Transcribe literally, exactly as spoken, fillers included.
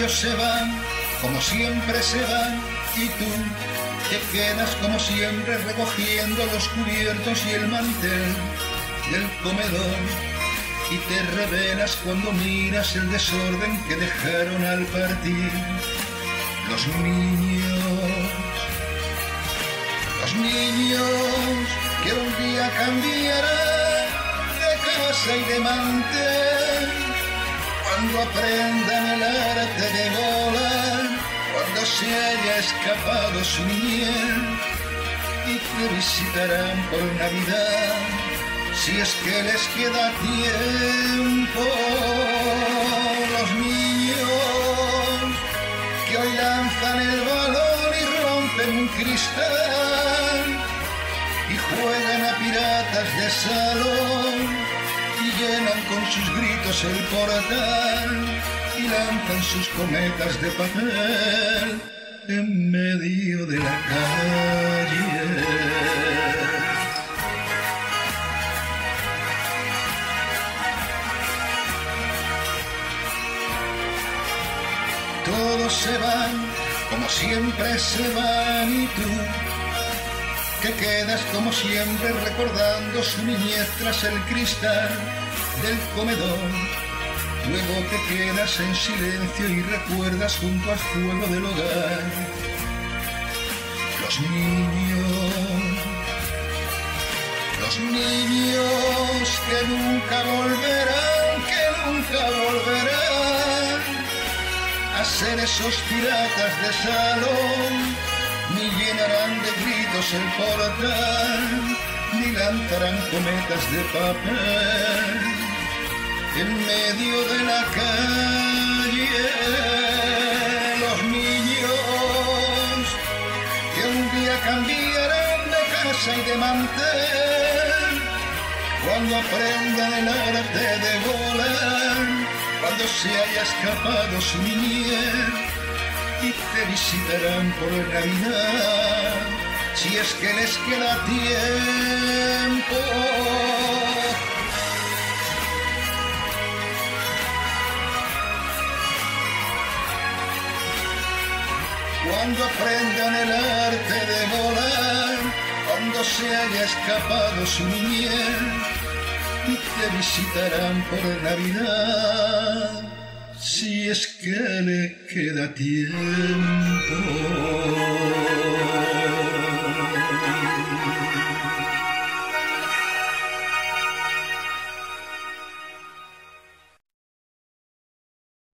ellos se van, como siempre se van, y tú te quedas como siempre recogiendo los cubiertos y el mantel del comedor, y te revelas cuando miras el desorden que dejaron al partir los niños. Los niños que un día cambiarán de casa y de mantel, cuando aprendan el arte de volar, cuando se haya escapado su niñez, y te visitarán por Navidad, si es que les queda tiempo. Los niños que hoy lanzan el balón y rompen un cristal, y juegan a piratas de salón, y llenan con sus gritos el portal, y lanzan sus cometas de papel en medio de la calle. Todos se van, como siempre se van, y tú que quedas como siempre recordando su niñez tras el cristal del comedor. Luego te quedas en silencio y recuerdas junto al fuego del hogar los niños, los niños que nunca volverán, que nunca volverán a ser esos piratas de salón, ni llenarán de gritos el portal, ni lanzarán cometas de papel en medio de la calle. Los niños que un día cambiarán de casa y de mantel, cuando aprendan el arte de volar, cuando se haya escapado su niñez, y te visitarán por Navidad, si es que les queda tiempo. Cuando aprendan el arte de volar, cuando se haya escapado su niñez, y te visitarán por Navidad, si es que le queda tiempo.